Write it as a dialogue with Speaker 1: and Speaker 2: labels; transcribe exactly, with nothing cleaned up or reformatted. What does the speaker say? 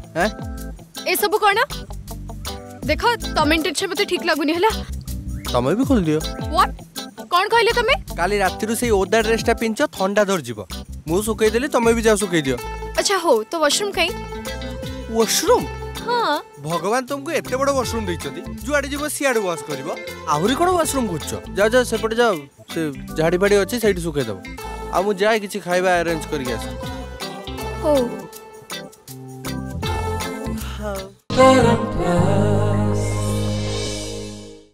Speaker 1: हैं
Speaker 2: ए सब कोना देखो तमें टेंशन मते ठीक लागुनी हला
Speaker 1: तमे भी खोल दियो
Speaker 2: व्हाट कोन कहले तमे
Speaker 1: काली राति रु सेई ओदा ड्रेसटा पिंचो ठंडा धर जीवो मु सुकई देली तमे भी जाओ सुकई दियो
Speaker 2: अच्छा हो तो वॉशरूम कहीं
Speaker 1: वॉशरूम
Speaker 2: हां
Speaker 1: भगवान तुमको एते बड़ वॉशरूम दैछथि जुआडी जीवो सियाडू वॉश करबो आहुरी कोन वॉशरूम गुचो जा जा सेपटे जाओ से झाड़ी बाड़ी अछि सेठी सुकई दबो आ मु जाय किछि खाइबा अरेंज करके आस
Speaker 2: हो
Speaker 1: हां